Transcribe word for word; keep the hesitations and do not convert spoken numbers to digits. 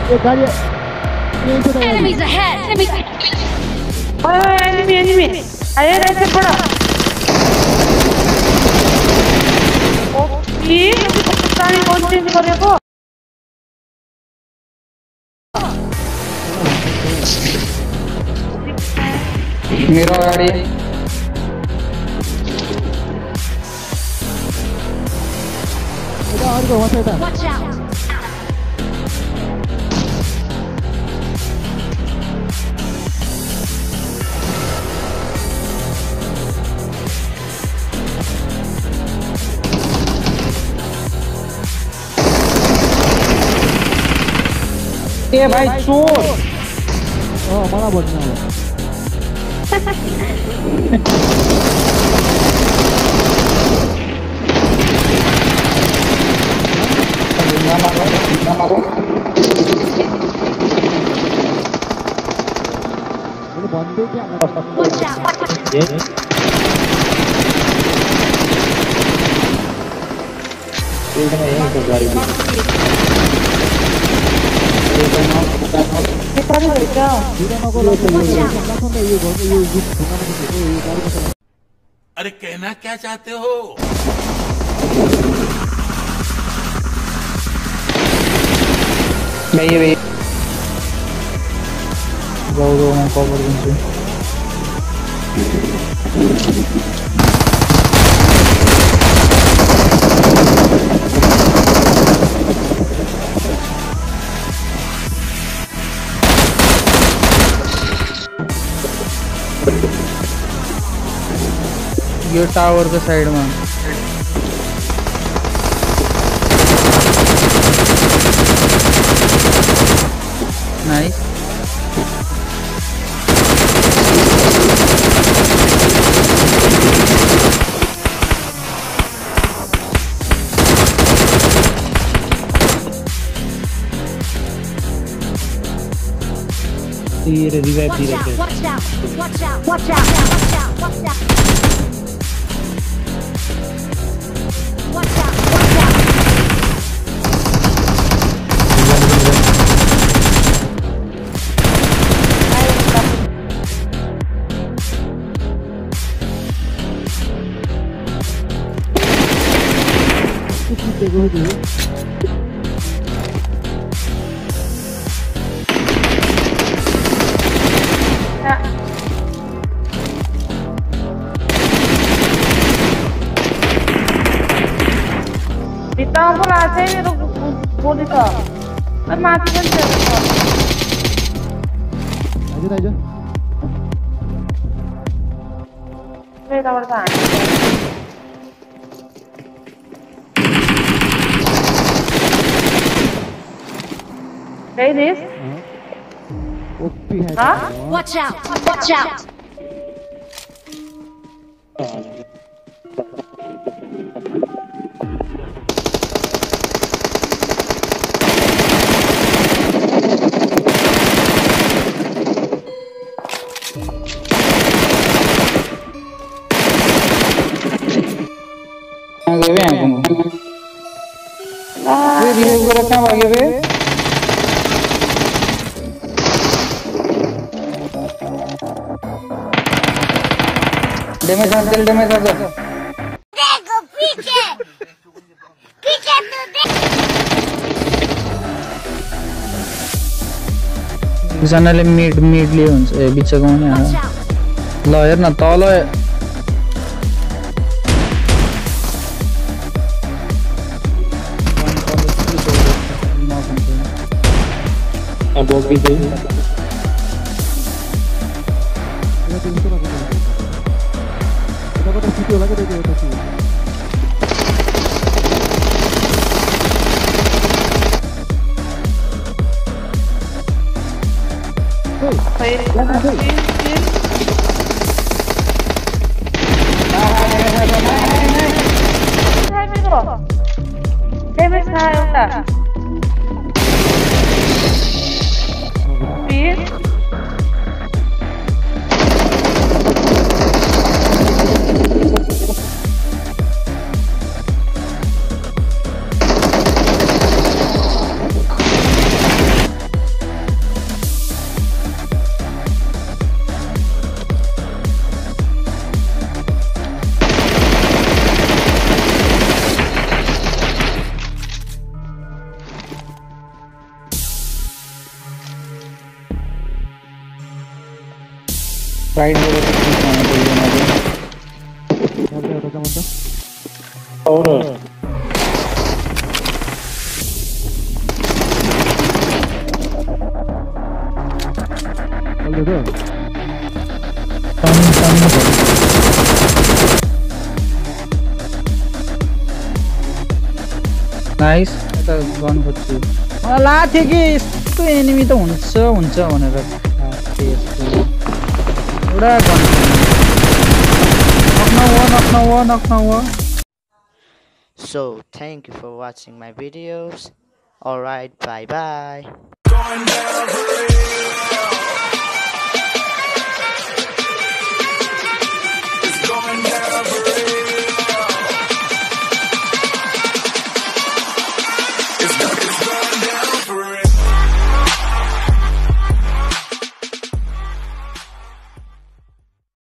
ये गाड़ी यहीं पे था। Enemies ahead. Enemies. ओए एनिमी एनिमी आए ऐसे पड़ा ओके पता नहीं कौन चेंज करेगा मेरा गाड़ी इधर और को वहाँ था। Watch out. ये भाई चोर ओ हमारा बढ़िया है। ये बंदे क्या Watch out. ये एक में यही तो गाड़ी अरे कहना क्या चाहते हो? भैया भैया जाओ जाओ मैं कवर दूँ ये टावर के साइड में नाइस धीरे धीरे Watch धीरे out. Watch out. Watch out. Watch out. Watch out. Watch out. Watch out. Watch out. Ditang ko lahat eh, pero bulit ko. Ay, mati yan siya. आजा आजा Wait, ako na. Okay, this? OP है। Huh? Watch out. Watch out. आगे वे हैं तुम ये review को रखना आगे वे डैमेज आते डैमेज आते देखो पीछे पीछे तो देख जनाले मिड मिड ले हुन्छ बिचको पनि Watch out. ल हेर्न तल अब भी दे इधर तो इसको लगा दे। इधर को सीटी लगा दे दे तो सी। Wait, लगा दे। Hai मेरो. Damage na एउटा. Please. राइट बोलो तो ठीक है तो ये ना Monta, monta, monta. और Hold the door. सामने सामने नाइस यता गन खोज्छु मलाई लाग्थ्यो कि यस्तो एनिमी त हुन्छ हुन्छ भनेर एउटा गन नक्न हो नक्न हो नक्न हो So thank you for watching my videos. Alright, bye bye.